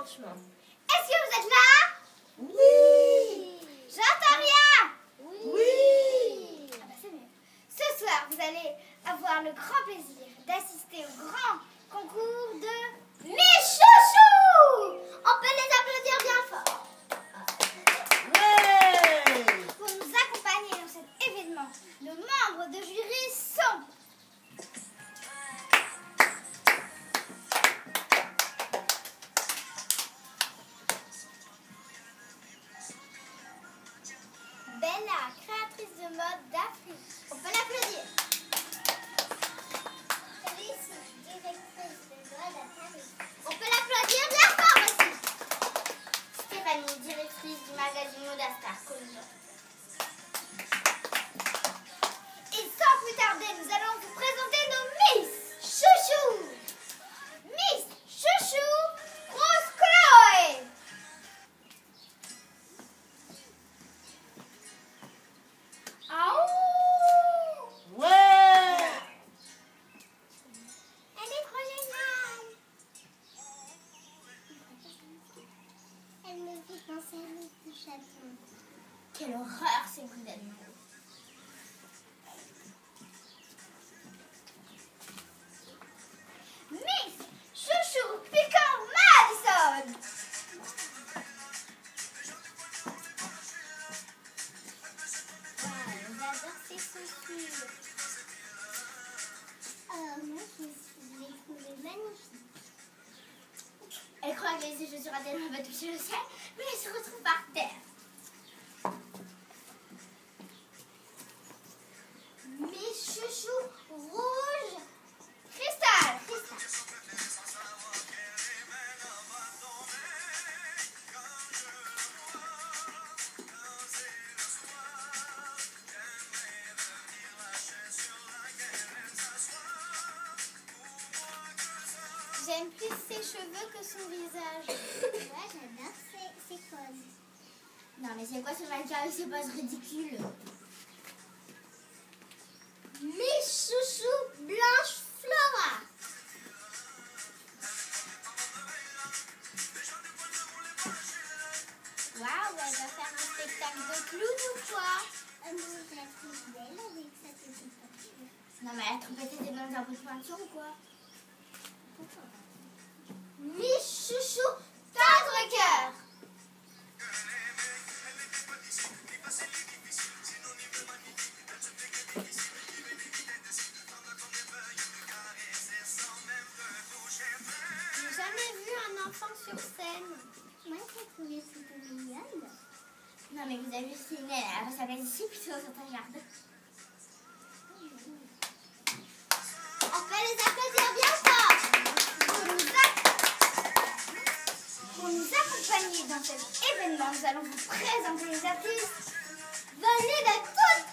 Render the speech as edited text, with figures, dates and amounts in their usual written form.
franchement. Est-ce que vous êtes là? Oui. J'entends rien. Oui. Ah bah c'est mieux. Ce soir, vous allez avoir le grand plaisir d'assister au grand concours de Mes Chouchous. On peut les applaudir bien fort. Ouais. Pour nous accompagner dans cet événement, nos membres de jury sont Bella, créatrice de mode d'Afrique. On peut l'applaudir. Alice, directrice de mode à Paris. On peut l'applaudir bien fort aussi. Stéphanie, directrice du magazine Modastar, Colombo. Et sans plus tarder, nous allons vous présenter nos Miss Chouchou. Miss Chouchou, Rose Chloé. Ouais. Elle est trop géniale. Elle me fait penser à mes petits chatons. Quelle horreur ces goûts d'animaux. Miss Chouchou Piquant Madison. Wow, j'adore ces chaussures. Alors moi, je les trouve magnifiques. Elle croit que les chaussures à tellement va toucher le ciel, mais elle se retrouve par terre. Mes chouchous rouges. Cristal. J'aime plus ses cheveux que son visage. Ouais, j'adore ses poses. Non, mais c'est quoi ce mannequin avec ses poses ridicules? Mes chouchous Blanche Flora. Waouh, elle va faire un spectacle de clown ou quoi? Non, je la trouve belle avec sa petite peinture. Non, mais elle a trompé tes mains d'un bout de peinture ou quoi? Miss Chouchou Tendre Cœur. J'ai jamais vu un enfant sur scène. Moi, j'ai trouvé c'était mignonne. Non, mais vous avez vu, c'est une elle va s'appeler ici plutôt sur ta jardin. On peut les applaudir bien fort. Pour nous accompagner dans cet événement, nous allons vous présenter les artistes venus de toute